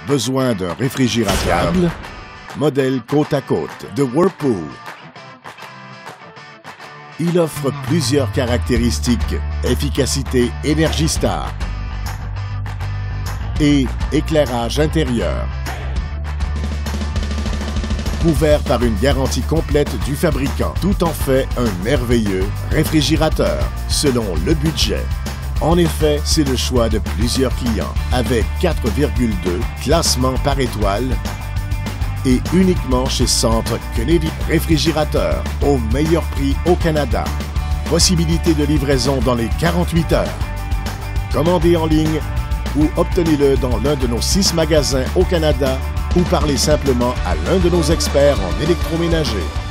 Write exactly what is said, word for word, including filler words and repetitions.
Besoin d'un réfrigérateur? Modèle côte à côte de Whirlpool. Il offre plusieurs caractéristiques: efficacité Energy Star et éclairage intérieur. Couvert par une garantie complète du fabricant, tout en fait un merveilleux réfrigérateur selon le budget. En effet, c'est le choix de plusieurs clients avec quatre virgule deux classements par étoile et uniquement chez Centre Kennedy. Réfrigérateur au meilleur prix au Canada. Possibilité de livraison dans les quarante-huit heures. Commandez en ligne ou obtenez-le dans l'un de nos six magasins au Canada ou parlez simplement à l'un de nos experts en électroménager.